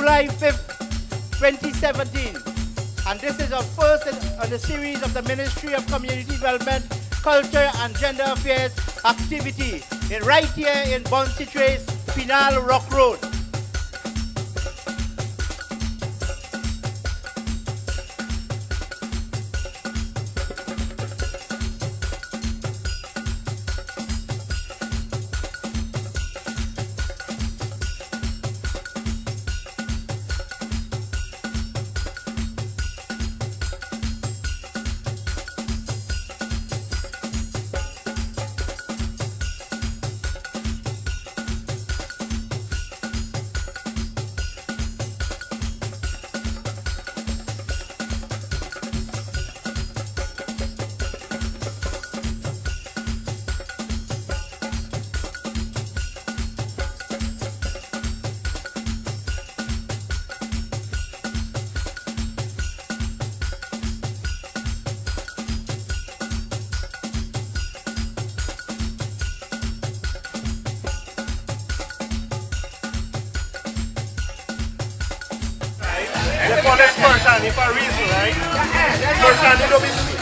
July 5th, 2017. And this is our first on the series of the Ministry of Community Development, Culture and Gender Affairs activity right here in Bon Citres, Pinal Rock Road. For this person, for a reason, right? Person,